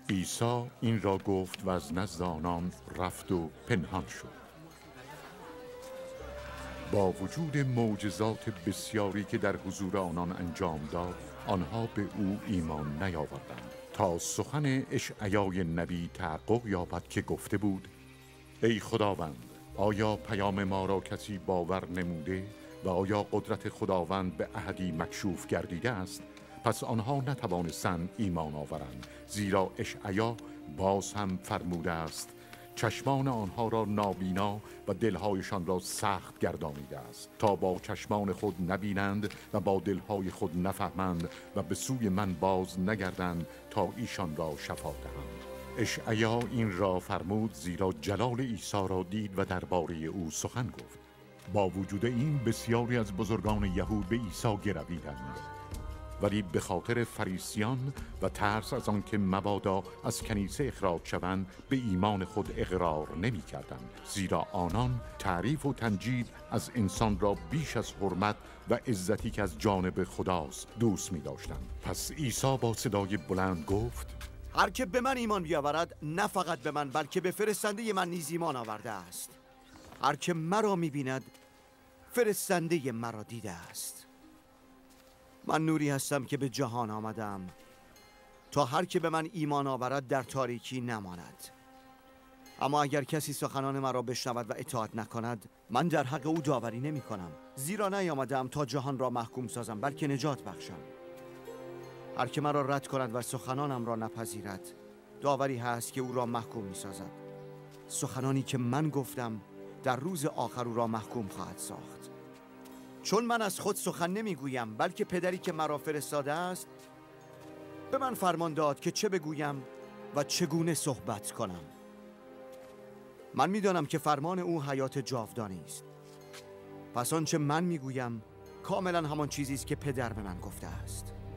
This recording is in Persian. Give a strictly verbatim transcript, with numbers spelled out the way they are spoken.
عیسی این را گفت و از نزد آنان رفت و پنهان شد. با وجود معجزات بسیاری که در حضور آنان انجام داد، آنها به او ایمان نیاوردند تا سخن اشعیای نبی تحقق یابد که گفته بود: ای خداوند، آیا پیام ما را کسی باور نموده و آیا قدرت خداوند به احدی مکشوف گردیده است؟ پس آنها نتوانستند ایمان آورند، زیرا اشعیا باز هم فرموده است: چشمان آنها را نابینا و دلهایشان را سخت گردانیده است، تا با چشمان خود نبینند و با دلهای خود نفهمند و به سوی من باز نگردند تا ایشان را شفا دهم. اشعیا این را فرمود زیرا جلال عیسی را دید و درباره او سخن گفت. با وجود این بسیاری از بزرگان یهود به عیسی گرویدند، ولی به خاطر فریسیان و ترس از آن که مبادا از کنیسه اخراج شوند به ایمان خود اقرار نمی کردند، زیرا آنان تعریف و تمجید از انسان را بیش از حرمت و عزتی که از جانب خداست دوست می داشتند. پس عیسی با صدای بلند گفت: هر که به من ایمان بیاورد نه فقط به من بلکه به فرستنده من نیز ایمان آورده است. هر که مرا می بیند فرستنده مرا دیده است. من نوری هستم که به جهان آمدم تا هر که به من ایمان آورد در تاریکی نماند. اما اگر کسی سخنان مرا بشنود و اطاعت نکند، من در حق او داوری نمی کنم، زیرا نیامدم تا جهان را محکوم سازم بلکه نجات بخشم. هر که مرا رد کند و سخنانم را نپذیرد، داوری هست که او را محکوم می سازد. سخنانی که من گفتم در روز آخر او را محکوم خواهد ساخت. چون من از خود سخن نمی گویم بلکه پدری که مرا فرستاده است به من فرمان داد که چه بگویم و چگونه صحبت کنم. من می دانم که فرمان او حیات جاودانی است. پس آنچه من می گویم کاملا همان چیزی است که پدر به من گفته است.